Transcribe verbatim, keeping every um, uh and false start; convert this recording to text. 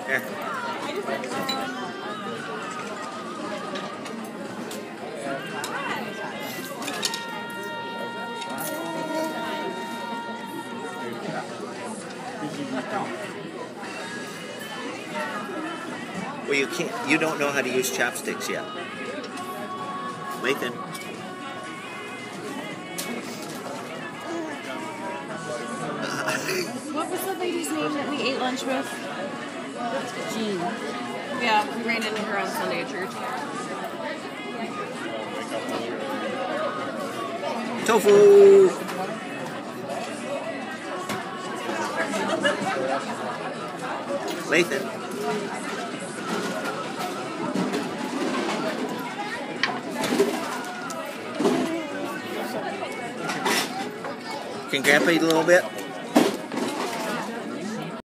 Here. Well, you can't. You don't know how to use chopsticks yet, Lathan. What was the lady's name that we ate lunch with? Jean. Yeah, we ran into her on Sunday at church. Tofu! Lathan. Can Grandpa eat a little bit?